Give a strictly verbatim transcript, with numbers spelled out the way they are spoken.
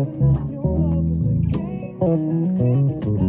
Your love is a game, can't get you